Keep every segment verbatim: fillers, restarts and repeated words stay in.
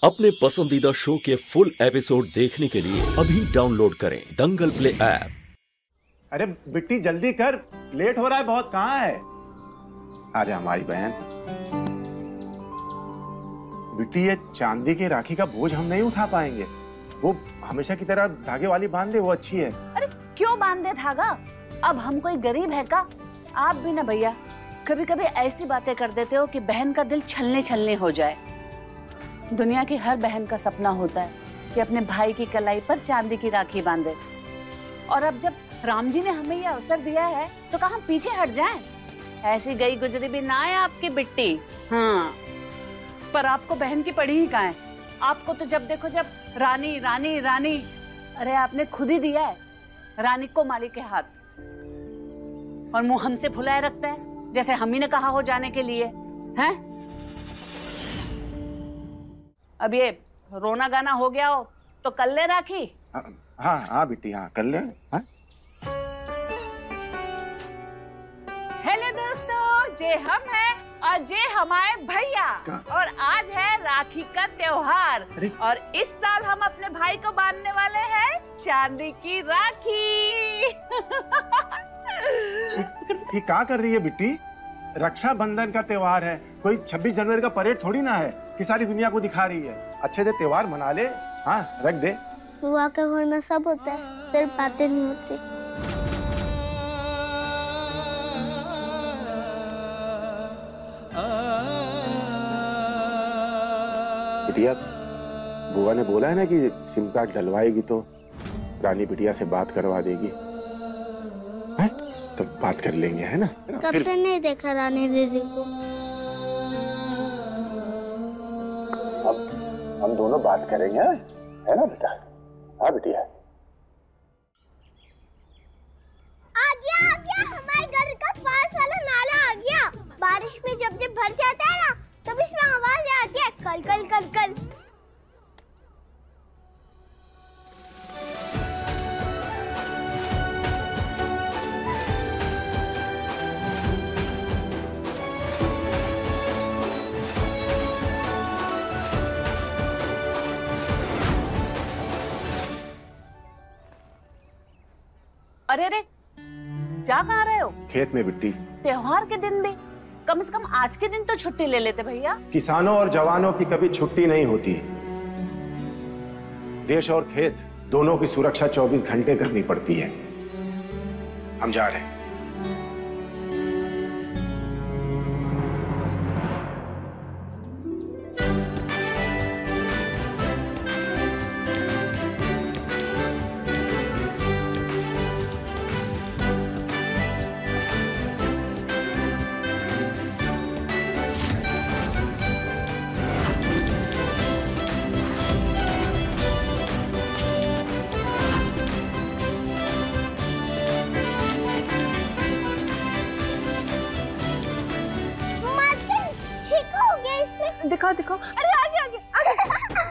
अपने पसंदीदा शो के फुल एपिसोड देखने के लिए अभी डाउनलोड करें दंगल प्ले ऐप। अरे बिट्टी जल्दी कर, लेट हो रहा है बहुत। कहाँ है? आजा हमारी बहन। बिट्टी ये चांदी की राखी का बोझ हम नहीं उठा पाएंगे। वो हमेशा की तरह धागे वाली बांध दे, वो अच्छी है। अरे क्यों बांध दे धागा? अब हम कोई गरीब है का? आप भी ना भैया, कभी कभी ऐसी बातें कर देते हो कि बहन का दिल छलने छलने हो जाए। दुनिया की हर बहन का सपना होता है कि अपने भाई की कलाई पर चांदी की राखी बांधे, और अब जब राम जी ने हमें यह अवसर दिया है तो कहाँ पीछे हट जाएं? ऐसी गई गुजरी भी ना है आपकी बिट्टी। हाँ, पर आपको बहन की पड़ी ही कहाँ है? आपको तो जब देखो जब रानी रानी रानी। अरे आपने खुद ही दिया है रानी को मालिक के हाथ, और मुंह हमसे फुलाए रखते हैं जैसे हम ही ने कहा हो जाने के लिए हैं। अब ये रोना गाना हो गया हो तो कर ले राखी। हाँ हाँ बिट्टी, हाँ कर ले। हाँ? हेलो दोस्तों, जे हम हैं और जे हमारे भैया, और आज है राखी का त्योहार, और इस साल हम अपने भाई को बांधने वाले हैं चांदी की राखी। ये क्या कर रही है बिट्टी? रक्षाबंधन का त्योहार है, कोई छब्बीस जनवरी का परेड थोड़ी ना है कि सारी दुनिया को दिखा रही है। अच्छे से त्योहार मना ले। हाँ रख दे। बुआ के घर में सब होता है, सिर्फ बातें नहीं होती। बिटिया, बुआ ने बोला है ना कि सिम कार्ड डलवाएगी तो रानी बिटिया से बात करवा देगी। है? तो बात कर लेंगे, है ना? कब फिर... से नहीं देखा रानी दीदी को। अब हम दोनों बात करेंगे, है ना बेटा? हाँ बिटिया। आ गया आ गया, हमारे घर का पास वाला नाला आ गया। बारिश में जब जब भर जाता है ना, तब इसमें आवाज आती है कल कल कल कल। अरे अरे, जा कहाँ रहे हो? खेत में बिट्टी। त्योहार के दिन भी कम से कम आज के दिन तो छुट्टी ले लेते भैया। किसानों और जवानों की कभी छुट्टी नहीं होती। देश और खेत दोनों की सुरक्षा चौबीस घंटे करनी पड़ती है। हम जा रहे हैं। दिखाओ दिखाओ। अरे आगे आगे आगे।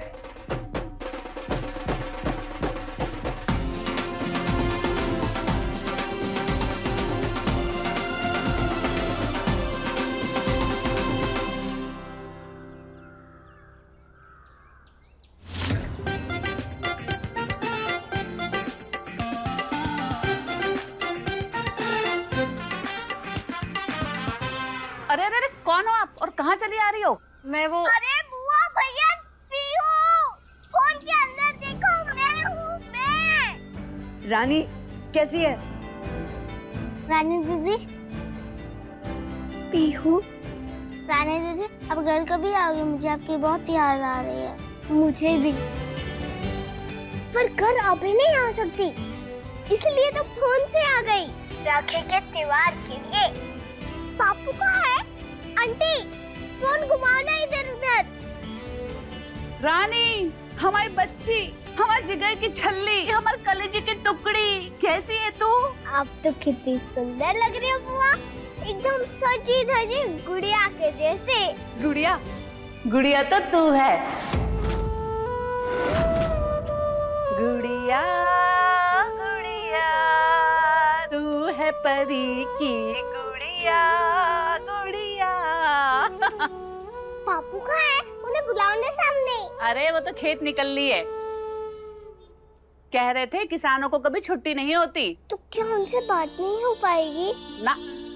अरे अरे कौन हो आप और कहाँ चली आ रही हो? मैं वो। अरे बुआ भैया, पीहू, फोन के अंदर देखो, मैं हूँ मैं। रानी कैसी है? रानी दीदी, पीहू, रानी दीदी अब घर कभी आओगे? मुझे आपकी बहुत याद आ रही है। मुझे भी, पर घर अभी नहीं आ सकती, इसलिए तो फोन से आ गई राखी के त्योहार के लिए। पापू कहाँ है? आंटी फोन घुमाना इधर उधर। रानी, हमारी बच्ची, हमारे जिगर की छल्ली, हमारे कलेजे की टुकड़ी, कैसी है तू? आप तो कितनी सुंदर लग रही हो बुआ, एकदम सजी धजी गुड़िया के जैसे। गुड़िया? गुड़िया तो तू है। गुड़िया गुड़िया तू है परी की गुड़िया गुड़िया। पापू कहाँ है? उन्हें बुलाओ ना सामने। अरे वो तो खेत निकल ली है। कह रहे थे किसानों को कभी छुट्टी नहीं होती। तो क्या उनसे बात नहीं हो पाएगी? ना।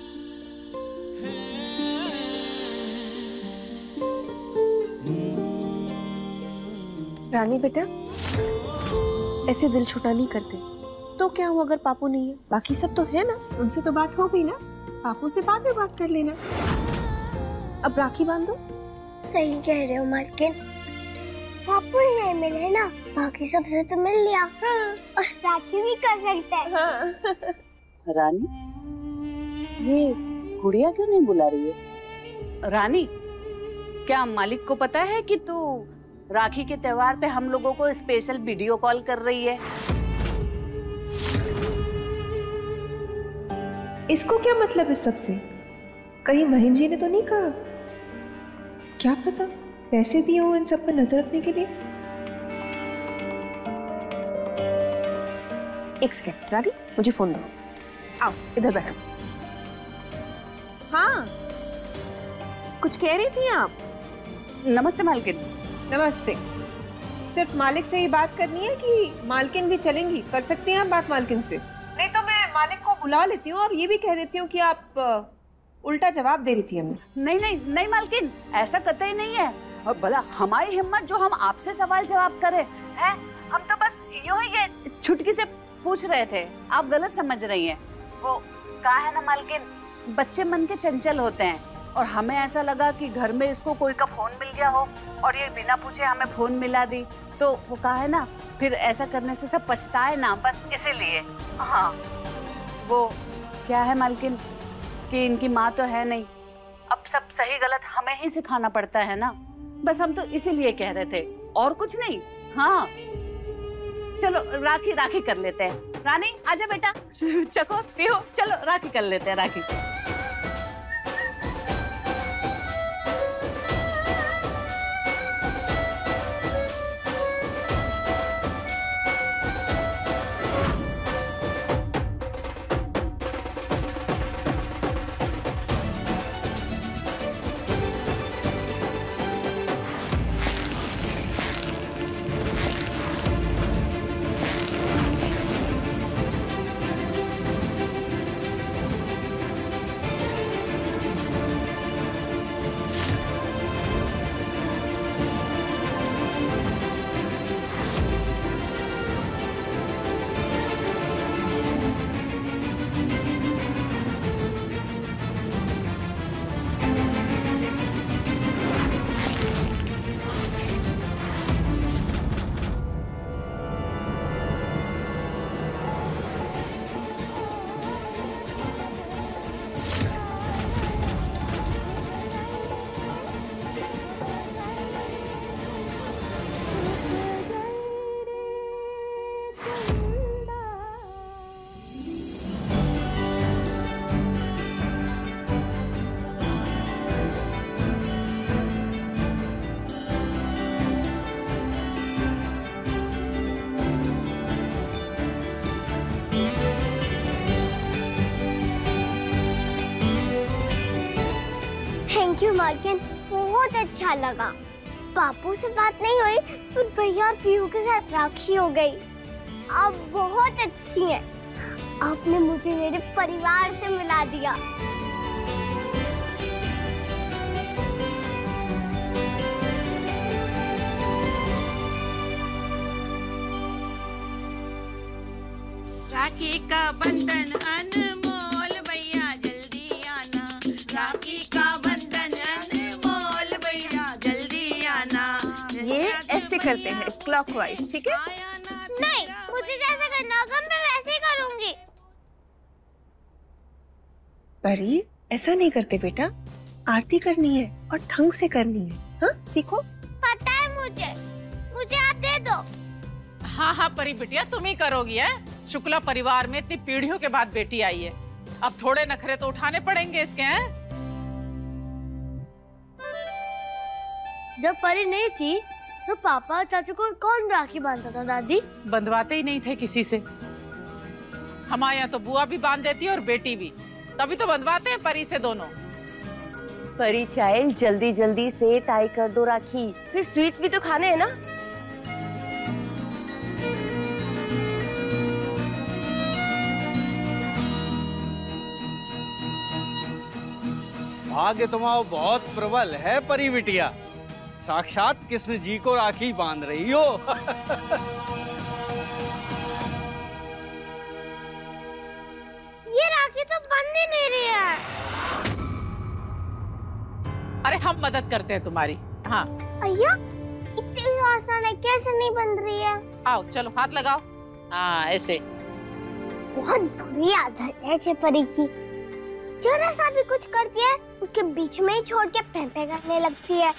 रानी बेटा, ऐसे दिल छोटा नहीं करते। तो क्या हुआ अगर पापू नहीं है? बाकी सब तो है ना, उनसे तो बात हो गई ना। पापू से बाद में बात कर लेना। अब राखी बांधो। सही कह रहे हो मालकिन, पापू नहीं मिले ना, बाकी सबसे तो मिल लिया। हाँ। और राखी भी कर सकते हैं। हाँ। रानी, ये गुड़िया क्यों नहीं बुला रही है? रानी, क्या मालिक को पता है कि तू राखी के त्योहार पे हम लोगों को स्पेशल वीडियो कॉल कर रही है? इसको क्या मतलब है सबसे? कहीं महिन जी ने तो नहीं कहा? क्या पता पैसे दिए हो इन सब पर नजर रखने के लिए। एक सेकंड रानी, मुझे फोन दो। आओ इधर बैठो। हाँ, कुछ कह रही थी आप? नमस्ते मालकिन। नमस्ते। सिर्फ मालिक से ही बात करनी है कि मालकिन भी चलेंगी? कर सकती हैं आप बात मालकिन से, नहीं तो मैं मालिक को बुला लेती हूँ और ये भी कह देती हूँ कि आप उल्टा जवाब दे रही थी हमें। नहीं नहीं नहीं मालकिन, ऐसा कतई नहीं है। और भला हमारी हिम्मत जो हम आपसे सवाल जवाब करें हैं? हम तो बस यूं ही ये छुटकी से पूछ रहे थे, आप गलत समझ रही हैं। वो कहा है ना मालकिन, बच्चे मन के चंचल होते हैं और हमें ऐसा लगा कि घर में इसको कोई का फोन मिल गया हो और ये बिना पूछे हमें फोन मिला दी, तो वो कहा है ना, फिर ऐसा करने से सब पछताए ना, बस इसीलिए। हाँ, वो क्या है मालकिन कि इनकी माँ तो है नहीं, अब सब सही गलत हमें ही सिखाना पड़ता है ना, बस हम तो इसीलिए कह रहे थे, और कुछ नहीं। हाँ चलो राखी राखी कर लेते हैं। रानी आजा बेटा, चको पियो, चलो राखी कर लेते हैं। राखी थैंक यू मालकिन, बहुत अच्छा लगा। पापू से बात नहीं हुई तो भैया और पीहू के साथ राखी हो गई। आप बहुत अच्छी हैं। आपने मुझे मेरे परिवार से मिला दिया। राखी का बंधन अनमोल भैया जल्दी आना, राखी का बंधन अनमोल भैया जल्दी आना। ये ऐसे करते हैं क्लॉकवाइज, ठीक है? नहीं, मुझे जैसे करना होगा मैं वैसे ही करूंगी। परी, ऐसा नहीं करते बेटा, आरती करनी है और ढंग से करनी है। हाँ, सीखो। पता है मुझे, मुझे आप दे दो। हाँ हाँ परी बिटिया, तुम ही करोगी है? शुक्ला परिवार में इतनी पीढ़ियों के बाद बेटी आई है, अब थोड़े नखरे तो उठाने पड़ेंगे इसके। हैं? जब परी नहीं थी तो पापा और चाचू को कौन राखी बांधता था दादी? बंधवाते ही नहीं थे किसी से। हमारे यहाँ तो बुआ भी बांध देती है और बेटी भी, तभी तो बंधवाते हैं परी से दोनों। परी चाइल्ड, जल्दी जल्दी से टाई कर दो राखी, फिर स्वीट्स भी तो खाने हैं ना। भाग्य तुम्हारा बहुत प्रबल है परी बिटिया, साक्षात कृष्ण जी को राखी बांध रही हो। ये राखी तो बंध ही नहीं रही है। अरे हम मदद करते हैं तुम्हारी। हाँ अय्या, इतनी आसान है, कैसे नहीं बंध रही है? आओ चलो हाथ लगाओ। हाँ ऐसे। बहुत बुरी आदत है छपरी की, जरा सा भी कुछ करती है उसके बीच में ही छोड़ के फेंफे करने लगती है।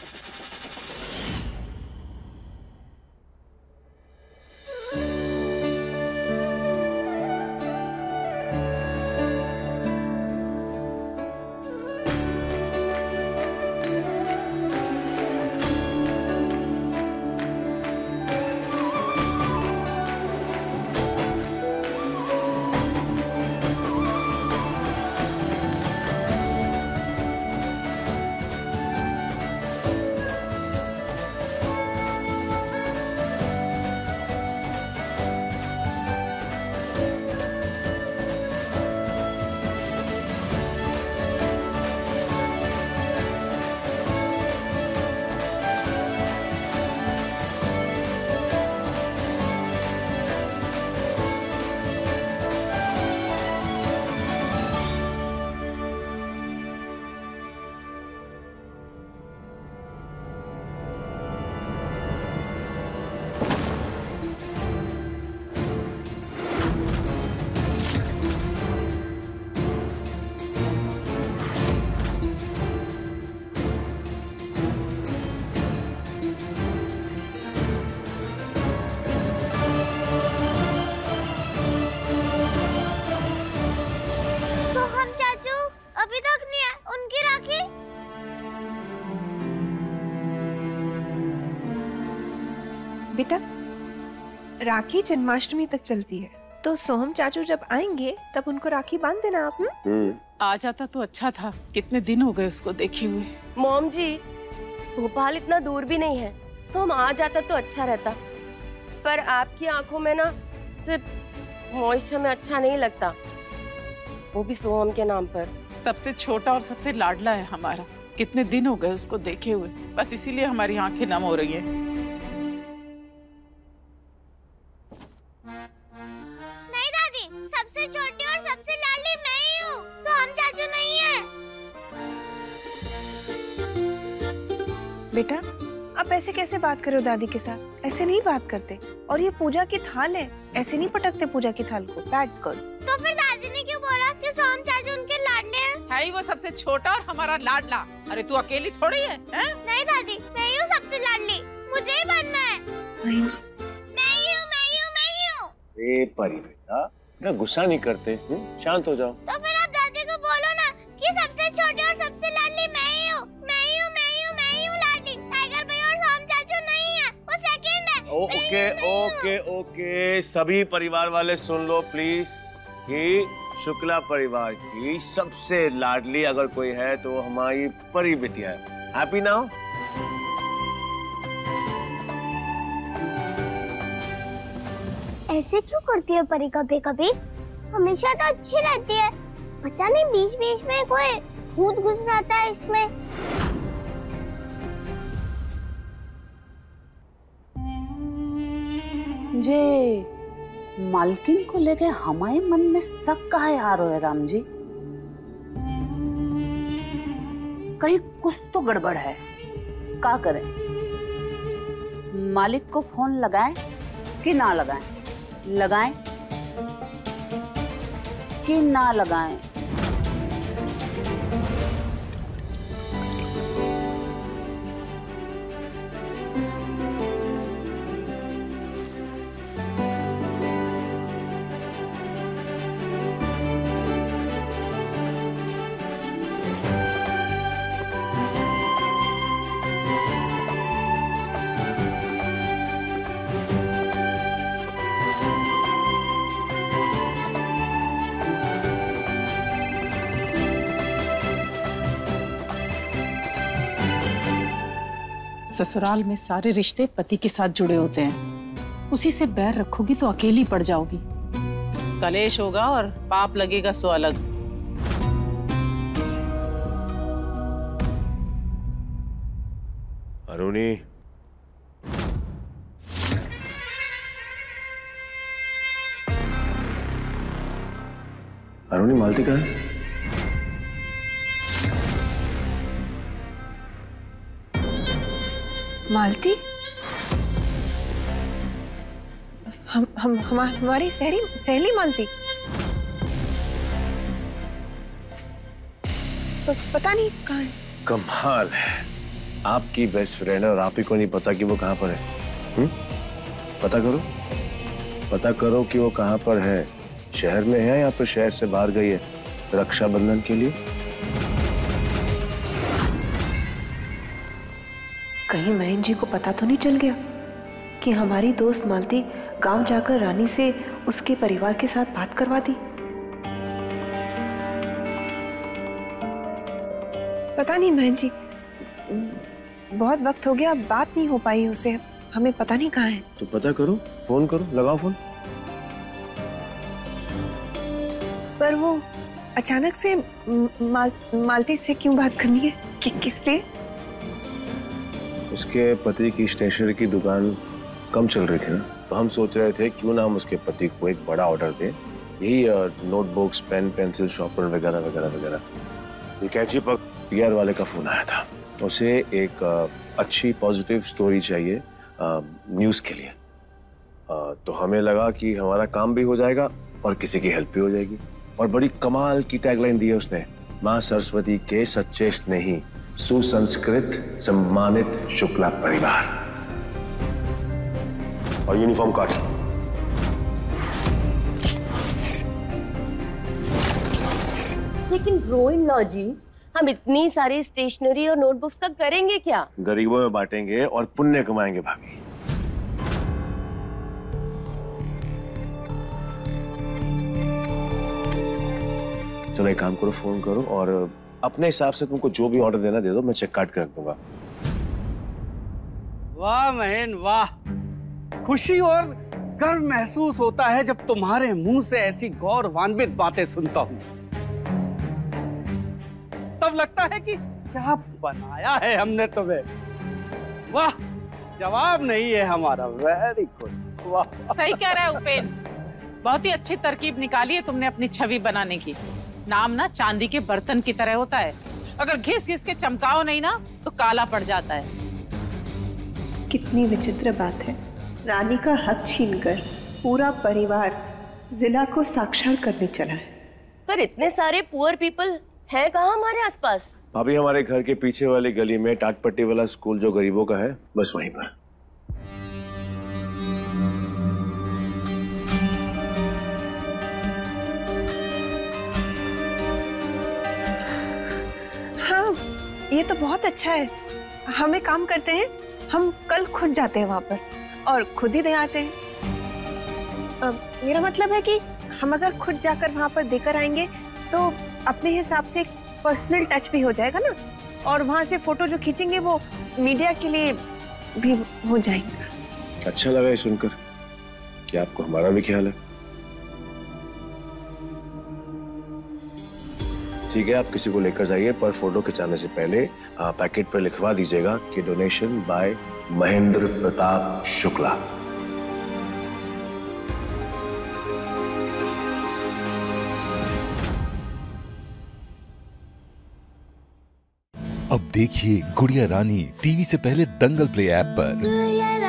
बेटा, राखी जन्माष्टमी तक चलती है, तो सोहम चाचू जब आएंगे तब उनको राखी बांध देना आप। हम्म आ जाता तो अच्छा था, कितने दिन हो गए उसको देखे हुए। मॉम जी, भोपाल इतना दूर भी नहीं है, सोहम आ जाता तो अच्छा रहता, पर आपकी आंखों में ना सिर्फ मॉइस्चर में अच्छा नहीं लगता, वो भी सोहम के नाम पर। सबसे छोटा और सबसे लाडला है हमारा, कितने दिन हो गए उसको देखे हुए, बस इसीलिए हमारी आंखें नम हो रही है। नहीं दादी, सबसे छोटी और सबसे लाडली मैं ही हूँ, सोहम चाचू नहीं है। बेटा, आप ऐसे कैसे बात कर रहे हो दादी के साथ? ऐसे नहीं बात करते, और ये पूजा की थाल है, ऐसे नहीं पटकते पूजा की थाल को। Bad girl. तो फिर दादी ने क्यों बोला कि सोहम चाचू उनके लाडले हैं? है ही वो सबसे छोटा और हमारा लाडला। अरे तू अकेली थोड़ी है, है? नहीं दादी, मैं ही हूँ सबसे लाडली, मुझे ही बनना है। मैं ही हूँ, मैं ही हूँ, मैं ही हूँ। ए परी बेटा, ना गुस्सा नहीं करते, शांत हो जाओ। तो फिर आप दादी को बोलो ना कि सबसे छोटी और सबसे लाडली मैं ही हूँ, मैं ही हूँ, मैं ही हूँ, मैं ही हूँ लाडली। टाइगर भैया और सोहम चाचू नहीं है, वो सेकंड है। ओ, ओके ओके ओके, सभी परिवार वाले सुन लो प्लीज, कि शुक्ला परिवार की सबसे लाडली अगर कोई है तो हमारी परी बिटिया है। Happy now? ऐसे क्यों करती है परी कभी कभी? हमेशा तो अच्छी रहती है, पता नहीं बीच बीच में कोई भूत घुस जाता है इसमें। जे मालकिन को लेके हमारे मन में शक काहे आ रहा है राम जी? कहीं कुछ तो गड़बड़ है, क्या करें? मालिक को फोन लगाएं कि ना लगाएं? लगाएं कि ना लगाएं? ससुराल में सारे रिश्ते पति के साथ जुड़े होते हैं। उसी से बैर रखोगी तो अकेली पड़ जाओगी। कलेश होगा और पाप लगेगा सो अलग। अरुणी, अरुणी मालती कहाँ है? मालती? हम हम हम हमारी सहेली सहेली मालती? प, पता नहीं कहाँ है। कमाल है, आपकी बेस्ट फ्रेंड है और आप ही को नहीं पता कि वो कहाँ पर है। हुँ? पता करो, पता करो कि वो कहाँ पर है। शहर में है या फिर शहर से बाहर गई है रक्षाबंधन के लिए। कहीं महेंद्र जी को पता तो नहीं चल गया कि हमारी दोस्त मालती गांव जाकर रानी से उसके परिवार के साथ बात करवा दी। पता नहीं महेंद्र जी, बहुत वक्त हो गया, बात नहीं हो पाई उससे। हमें पता नहीं कहाँ है। तो पता करो, फोन करो, लगाओ फोन। पर वो अचानक से माल, मालती से क्यों बात करनी है? कि, किस लिए? उसके पति की स्टेशनरी की दुकान कम चल रही थी ना, तो हम सोच रहे थे क्यों ना हम उसके पति को एक बड़ा ऑर्डर दें। यही नोटबुक्स, पेन, पेंसिल, शॉपर वगैरह वगैरह वगैरह। ये कैची पर पीआर वाले का फोन आया था। उसे एक अच्छी पॉजिटिव स्टोरी चाहिए न्यूज़ के लिए। आ, तो हमें लगा कि हमारा काम भी हो जाएगा और किसी की हेल्प भी हो जाएगी। और बड़ी कमाल की टैगलाइन दी है उसने, माँ सरस्वती के सच्चे स्नेही, सुसंस्कृत सम्मानित शुक्ला परिवार। और यूनिफॉर्म कार्ड। लेकिन ब्रो इन लॉ जी, हम इतनी सारी स्टेशनरी और नोटबुक्स का करेंगे क्या? गरीबों में बांटेंगे और पुण्य कमाएंगे भाभी। चलो एक काम करो, फोन करो और अपने हिसाब से तुमको जो भी ऑर्डर देना दे दो, मैं चेक काट के रख दूंगा। वाह महेंद्र वाह, खुशी और गर्व महसूस होता है जब तुम्हारे मुंह से ऐसी गौरवान्वित बातें सुनता हूँ। तब लगता है कि क्या बनाया है हमने तुम्हें। वाह, जवाब नहीं है हमारा। Very good. वाह, सही कह रहा है उपेंद्र, बहुत ही अच्छी तरकीब निकाली है तुमने अपनी छवि बनाने की। नाम ना चांदी के बर्तन की तरह होता है, अगर घिस घिस के चमकाओ नहीं ना तो काला पड़ जाता है। कितनी विचित्र बात है, रानी का हक छीनकर पूरा परिवार जिला को साक्षर करने चला है। पर इतने सारे पुअर पीपल है कहाँ हमारे आसपास? भाभी हमारे घर के पीछे वाली गली में टाटपट्टी वाला स्कूल जो गरीबों का है, बस वहीं पर। हाँ, ये तो बहुत अच्छा है। हमें काम करते हैं, हम कल खुद जाते हैं वहां पर और खुद ही दे आते हैं। अब मेरा मतलब है कि हम अगर खुद जाकर वहां पर देकर आएंगे तो अपने हिसाब से एक पर्सनल टच भी हो जाएगा ना, और वहां से फोटो जो खींचेंगे वो मीडिया के लिए भी हो जाएगा। अच्छा लगा ये सुनकर कि आपको हमारा भी ख्याल है। ठीक है, आप किसी को लेकर जाइए, पर फोटो खिंचाने से पहले पैकेट पर लिखवा दीजिएगा कि डोनेशन बाय महेंद्र प्रताप शुक्ला। अब देखिए गुड़िया रानी टीवी से पहले दंगल प्ले ऐप पर।